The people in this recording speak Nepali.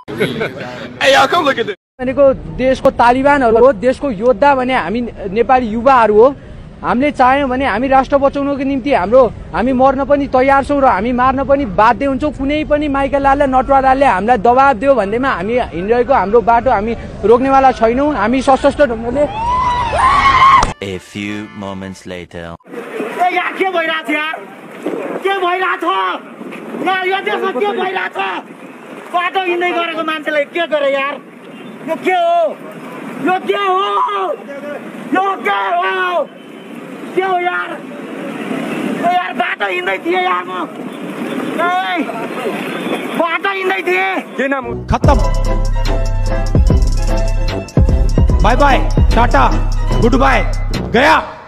Hey, y'all, come look at this. भनेको देशको तालिबानहरु हो, देशको योद्धा भने हामी नेपाली युवाहरु हो। हामीले चाह्यौं भने हामी राष्ट्र बचाउनको निम्ति हामी मर्न पनि तयार छौं र हामी मार्न पनि बाध्य हुन्छौं। कुनै पनि माइकेलालले नटवारले हामीलाई दबाब दियो भन्दैमा हामी हिँडिरहेको हाम्रो बाटो हामी रोक्नेवाला छैनौं। हामी सशस्त्र ढंगले A few moments later. ए यार के भइराछ यार? के भइराछ? यार यो देशमा के भइराछ? बाटो हिँड्दै गरेको मान्छेलाई के गरे यार? यो के हो? यो के हो? यो के हो? के हो यार? ए यार बाटो हिँड्दै थिए यार म। ए बाटो हिँड्दै थिए। के नाम? खत्म। Bye bye, tata, goodbye, गया।